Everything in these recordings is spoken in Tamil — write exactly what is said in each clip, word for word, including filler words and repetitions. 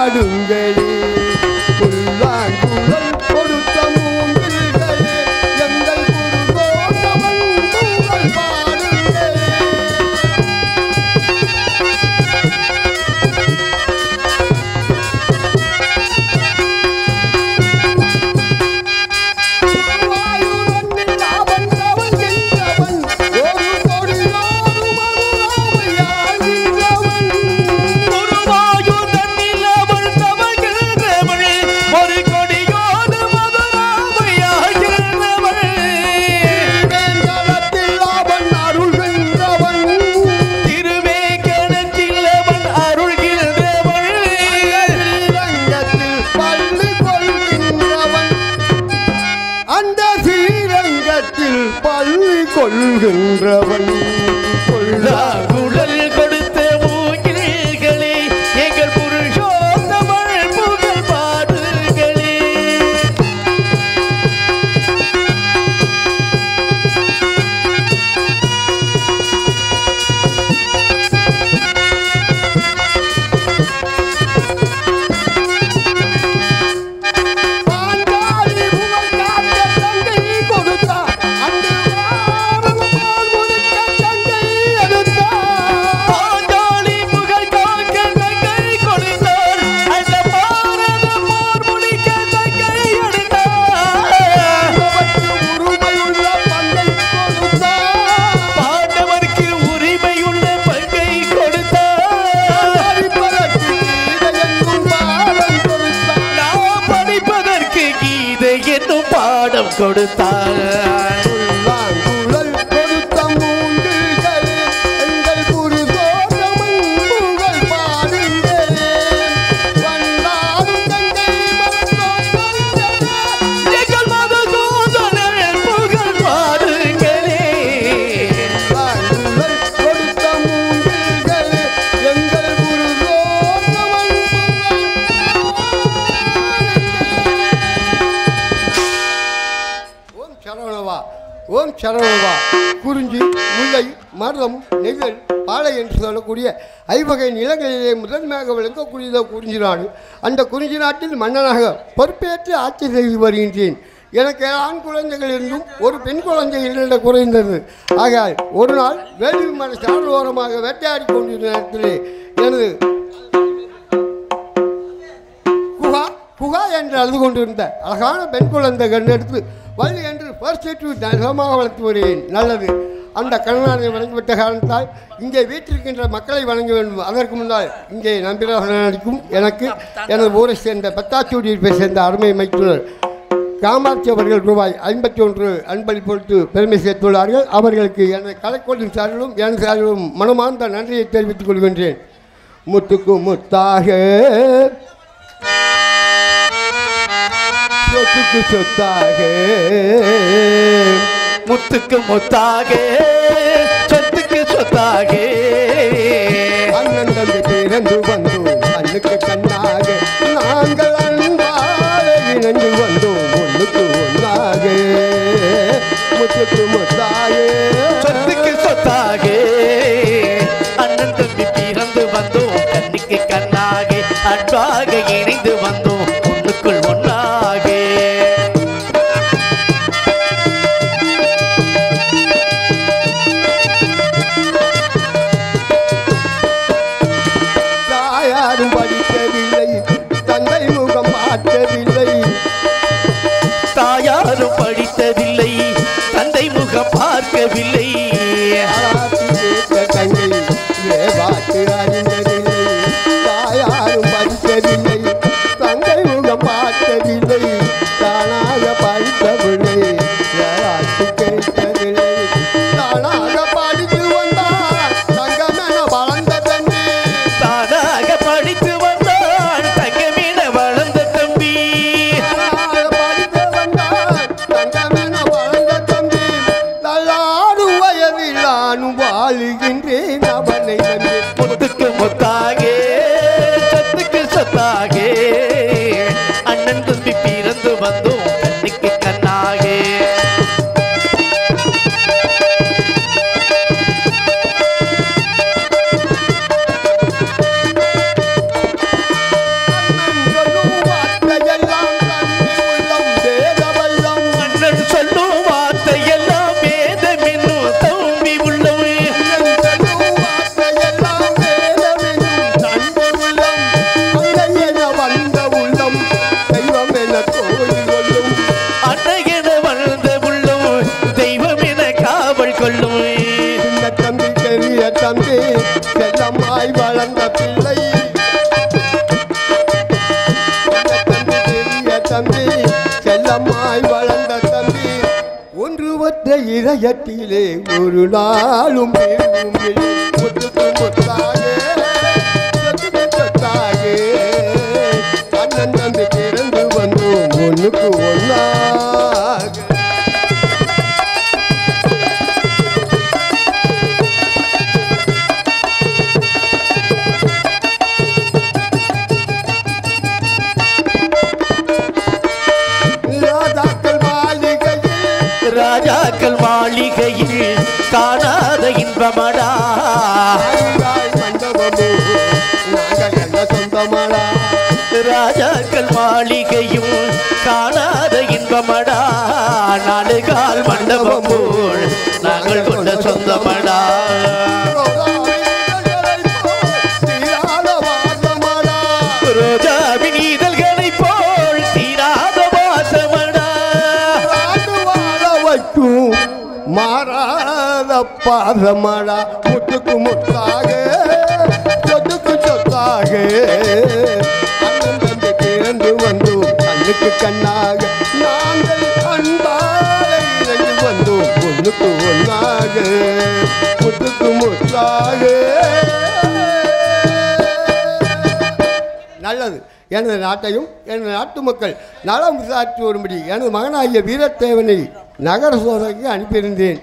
பாடுங்களே புல்லாங்குழல் கொடுத்த மூங்கில்களே எங்கள் குருகோசவன் புகழ் பாடுங்களே கொள்கின்றவன் கொள்ளாங்குழல் கொடுத்த மூங்கில்களே எங்கள் புருஷோத்தமன் புகழ் பாடுகளே கொடுத்தார் புல்லாங்குழல் கொடுத்த மூங்கில்களே எங்கள் குருகோசவன் புகழ் பாடுங்களே வந்தாரும் தங்கை எங்கள் மதுசூதனன் புகழ் பாடுங்களே புல்லாங்குழல் கொடுத்த மூங்கில்களே எங்கள் குருகோசவன் சரவணவா ஓம் சரவணவா குறிஞ்சி முல்லை மருதம் நெய்தல் பாலை என்று சொல்லக்கூடிய ஐவகை நிலங்களிலே முதன்மையாக விளங்கக்கூடியதோ குறிஞ்சி நாடு. அந்த குறிஞ்சி நாட்டில் மன்னனாக பொறுப்பேற்று ஆட்சி செய்து வருகின்றேன். எனக்கு ஆண் குழந்தைகள் இருந்தும் ஒரு பெண் குழந்தை இரண்டு குறைந்தது. ஆகையால் ஒரு நாள் வேள்வி மலை சார்வோரமாக வேட்டையாடி கொண்டிருந்த நேரத்திலே எனது குகா குகா என்று அழுது கொண்டிருந்த அழகான பெண் குழந்தை கண்டெடுத்து வள்ளி என்று பரிசேற்று நலமாக வளர்த்து வருகிறேன். நல்லது. அந்த கண்ணனை வணங்கிவிட்ட காரணத்தால் இங்கே வீட்டிருக்கின்ற மக்களை வணங்க வேண்டும். அதற்கு முன்னால் இங்கே நம்பிராக நடிக்கும் எனக்கு எனது ஊரை சேர்ந்த பத்தாச்சூடியை சேர்ந்த அருமை மைத்துனர் காமாட்சி அவர்கள் ரூபாய் ஐம்பத்தி ஒன்று அன்பளிப்பொழுது பெருமை சேர்த்துள்ளார்கள். அவர்களுக்கு எனது கலைக்கோட்டின் சார்பிலும் எனது சார்பிலும் மனமார்ந்த நன்றியை தெரிவித்துக் கொள்கின்றேன். முத்துக்கு முத்தாக சொத்துக்கு சொத்தாக முத்துக்கு முத்தாக சொத்துக்கு சொத்தாக அண்ணன் தம்பி பிறந்து வந்தோம் கண்ணுக்கு கண்ணாக நாங்கள் அன்பாக இணைந்து வந்தோம் ஒன்றுக்கு ஒன்றாக முத்துக்கு முத்தாக சொத்துக்கு சொத்தாக அண்ணன் தம்பி பிறந்து வந்தோம் கண்ணுக்கு கண்ணாக அன்பாக இணைந்து வந்தோம் ஒன்றுக்குள் ஒன்றாக யாரும் படிக்கவில்லை தந்தை முகம் பார்த்ததில்லை தாயாரும் படித்ததில்லை தந்தை முகம் பார்க்கவில்லை தங்கை ஏவாட்டு அறிந்ததில்லை தாயாரும் படித்ததில்லை தந்தை முகம் பார்த்ததில்லை தானாக படித்தவில்லை ஏவாட்டு கேட்டதில்லை தானாக படித்து வந்தார் தங்கமென வளர்ந்த தம்பி தானாக படித்து வந்தான் தங்கமீன வளர்ந்த தம்பி தானாக படித்து வந்தார் தங்கமென வளர்ந்த தம்பி நல்லாடும் வயதில் நானும் வாழுகின்றேன் அவனை நம்பி முத்துக்கு முத்தாக சொத்துக்கு சொத்தாக அண்ணன் தம்பி பிறந்து வந்தோம் கண்ணுக்கு கண்ணாக அண்ணன் கோயில் கொள்ளும் அன்னை என வளர்ந்த உள்ளம் தெய்வம் என காவல் கொள்ளும் சின்ன தம்பி பெரிய தம்பி செல்லம்மாய் வளர்ந்த பிள்ளை தம்பி செல்லம்மாய் வளர்ந்த தம்பி ஒன்றுவற்ற இதயத்திலே ஒரு நாளும் முத்துக்கு முத்தாக சொத்துக்கு சொத்தாக அண்ணன் தம்பி பிறந்து வந்தோம் ஒன்றுக்கு ஒன்றாக ராஜாக்கள் மாளிகையில் காணாத இன்பமடா சொந்தமடா ராஜாக்கள் மாளிகையும் காணாத இன்பமடா நாடுகால் மண்டபம் போல் நாங்கள் கொண்ட சொந்தமடா ரோஜாவின் இதழ்களை போல் தீராத வாசமடா வைக்கும் மாறாத பாதமடா முட்டுக்கு முத்தாக சொத்துக்கு சொத்தாக அண்ணன் தம்பி பிறந்து வந்தோம் கண்ணுக்கு கண்ணாக நாங்கள் அன்பாலை இறங்கி வந்தோம் ஒன்றுக்கு ஒன்றாக முட்டுக்கு முத்தாக நல்லது. எனது நாட்டையும் எனது நாட்டு மக்கள் நலம் விசாரித்து வரும்படி எனது மகனாகிய வீரத்தேவனை நகர சோதனைக்கு அனுப்பியிருந்தேன்.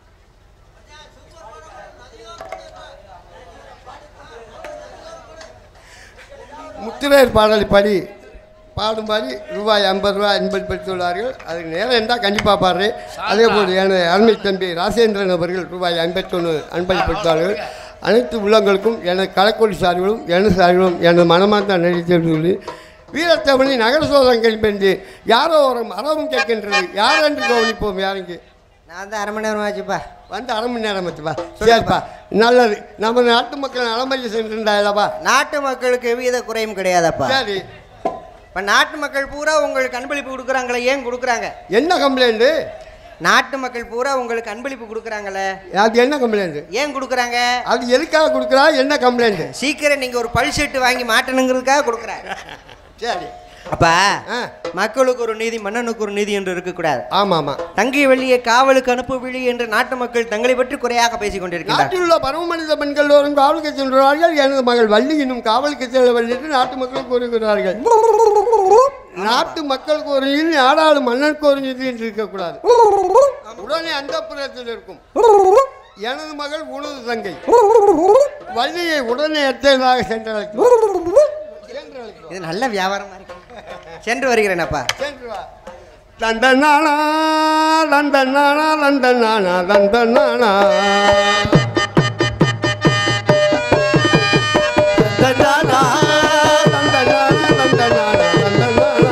முத்திரையர் பாடலை படி பாடும்படி ரூபாய் ஐம்பது ரூபாய் அன்பளித்துள்ளார்கள். அதுக்கு நேரம் இருந்தால் கண்டிப்பாக பாடுறேன். அதே போல் எனது அருமை தம்பி ராசேந்திரன் அவர்கள் ரூபாய் ஐம்பத்தொன்று அன்பளித்துள்ளார்கள். அனைத்து உள்ளங்களுக்கும் எனது கலைக்கொடி சார்பிலும் எனது சார்பிலும் எனது மனமார்ந்த நன்றி தெரிவித்துள்ளது. வீரத்தமிழி நகர சோதனை கழிப்பென்று யாரோ ஒரு மரமும் கேட்கின்றது. யார் என்று கவனிப்போம். யாருங்க? நான் வந்து அரை மணி நேரம் ஆச்சுப்பா. வந்து அரை மணி நேரம் ஆச்சுப்பா. சரிப்பா, நல்லது. நம்ம நாட்டு மக்கள் நலமறி சென்றிருந்தாயப்பா. நாட்டு மக்களுக்கு எவ்வித குறையும் கிடையாதப்பா. சரி, இப்போ நாட்டு மக்கள் பூரா உங்களுக்கு அன்பளிப்பு கொடுக்குறாங்களே, ஏன் கொடுக்குறாங்க? என்ன கம்ப்ளைண்ட்டு? நாட்டு மக்கள் பூரா உங்களுக்கு அன்பளிப்பு கொடுக்குறாங்களே, அது என்ன கம்ப்ளைண்ட்? ஏன் கொடுக்குறாங்க? அது எதுக்காக கொடுக்குறா? என்ன கம்ப்ளைண்ட்? சீக்கிரம் நீங்கள் ஒரு பல் செட்டு வாங்கி மாட்டணுங்கிறதுக்காக கொடுக்குறாங்க. சரி, அப்பா ஆ, மக்களுக்கு ஒரு நீதி மன்னனுக்கு ஒரு நீதி என்று இருக்கக்கூடாது. ஆமாம் ஆமாம். தங்கை வெள்ளியை காவலுக்கு அனுப்பவில்லை என்று நாட்டு மக்கள் தங்களை பற்றி குறையாக பேசிக் கொண்டிருக்கிறார். நாட்டில் உள்ள பரம மனித பெண்கள் வரும் காவலுக்கு சென்றார்கள். எனது மகள் வள்ளி இன்னும் காவலுக்கு செல்லவில்லை என்று நாட்டு மக்கள் கூறுகிறார்கள். நாட்டு மக்களுக்கு ஒரு நீதி, ஆடாளும் மன்னனுக்கு ஒரு நீதி என்று இருக்கக்கூடாது. உடனே அந்த புறத்தில் இருக்கும் எனது மகள் உனது தங்கை வள்ளியை உடனே எத்தனையாக சென்றழைக்கும். இது நல்ல வியாபாரமா இருக்கு. சென்று வருகிறேன் அப்பா. சென்று வா. லண்டனானா லண்டனானா லண்டனானா லண்டனானா தன்னானா லண்டனானா லண்டனானா லண்டனானா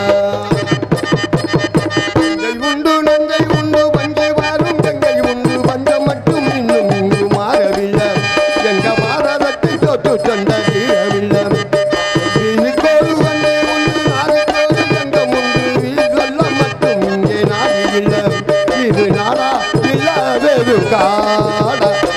நங்கை உண்டு நங்கை உண்டு வங்கை வாரும் கங்கை உண்டு பஞ்சம் மட்டும் இன்னும் இங்கு மாறவில்லை. எங்க பாரதத்தை தொட்டு சொந்த தீரவில்லை. வீணுக்கோடு வந்தே உண்டு நாளைக்கோடு தங்கம் உண்டு வீடு சொல்ல மட்டும் இங்கே நாடு இல்லை. இது நாடா இல்லாதது காடா.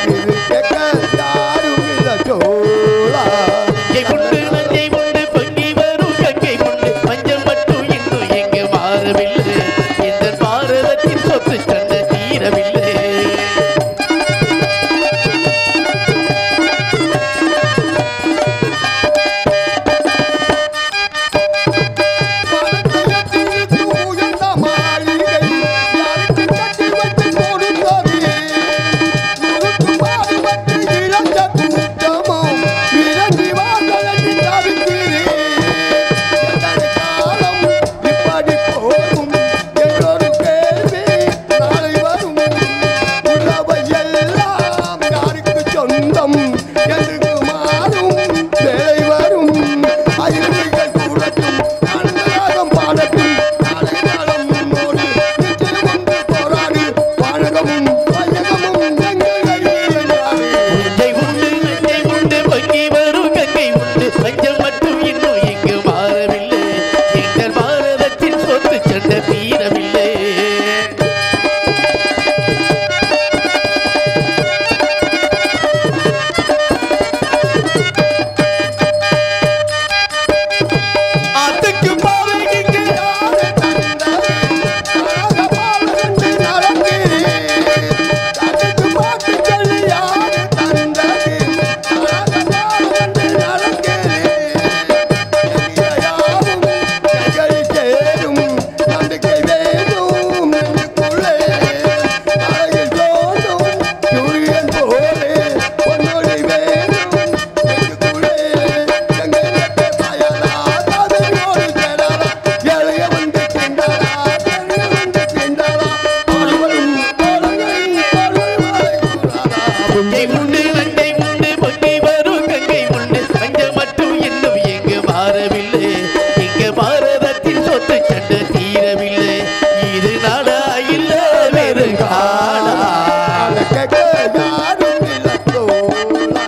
கேட்க யாரும் இல்லை தோழா.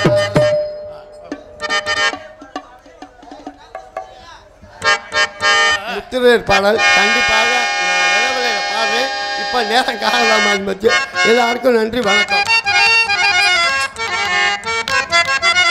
முத்திரையர் பாடல் கண்டிப்பாக நான் இளவலையில் பாடுறேன். இப்போ நேரம் காணலாம். எல்லாருக்கும் நன்றி, வணக்கம்.